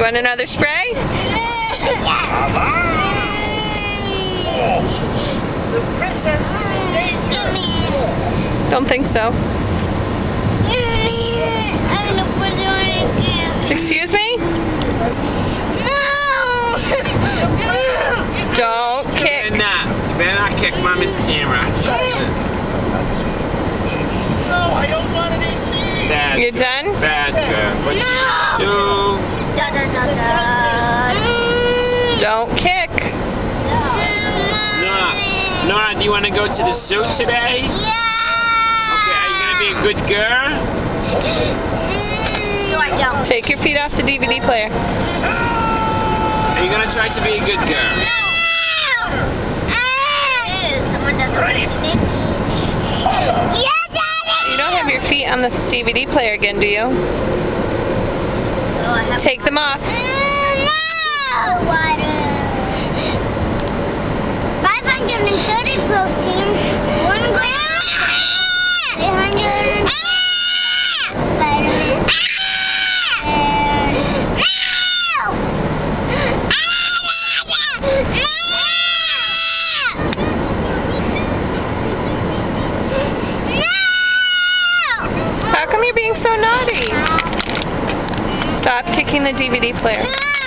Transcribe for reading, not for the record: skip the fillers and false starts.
You want another spray? The princess is in danger. Don't think so. I'm gonna put it on again. Excuse me? No! Don't kick. You better not kick Mommy's camera. No, I don't want any seeds. Bad. You done? Bad girl. What you do? Da, da, da, da. Don't kick. Nora, do you want to go to the zoo today? Yeah! Okay, are you going to be a good girl? No, I don't. Take your feet off the DVD player. Are you going to try to be a good girl? No! Someone doesn't listen to me. Yeah, Daddy! You don't have your feet on the DVD player again, do you? Oh, I have Take them off. No! 530 protein, 1 gram, 800 vitamin, How come you're being so naughty? Stop kicking the DVD player.